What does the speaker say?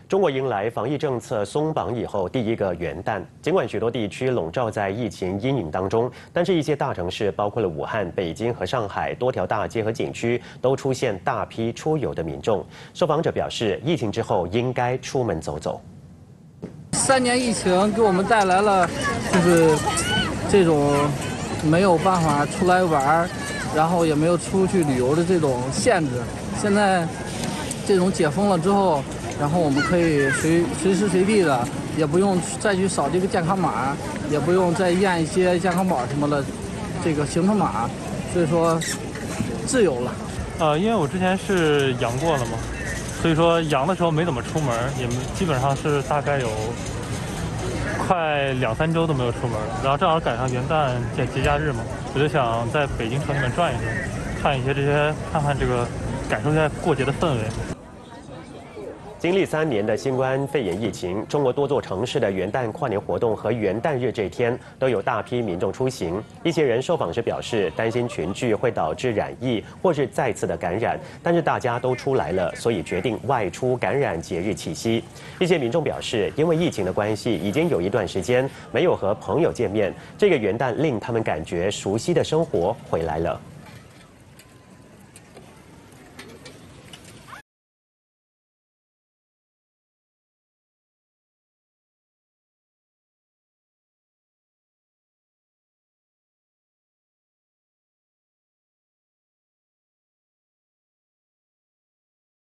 中国迎来防疫政策松绑以后第一个元旦。尽管许多地区笼罩在疫情阴影当中，但是一些大城市，包括了武汉、北京和上海，多条大街和景区都出现大批出游的民众。受访者表示，疫情之后应该出门走走。 3年疫情给我们带来了，就是这种没有办法出来玩，然后也没有出去旅游的这种限制。现在这种解封了之后，然后我们可以随时随地的，也不用再去扫这个健康码，也不用再验一些健康宝什么的这个行程码，所以说自由了。 因为我之前是阳过了嘛，所以说阳的时候没怎么出门，也基本上是大概有快2、3周都没有出门了。然后正好赶上元旦节假日嘛，我就想在北京城里面转一转，看一些这些，看看这个，感受一下过节的氛围。 经历3年的新冠肺炎疫情，中国多座城市的元旦跨年活动和元旦日这天都有大批民众出行。一些人受访时表示，担心群聚会导致染疫或是再次的感染，但是大家都出来了，所以决定外出感染节日气息。一些民众表示，因为疫情的关系，已经有一段时间没有和朋友见面，这个元旦令他们感觉熟悉的生活回来了。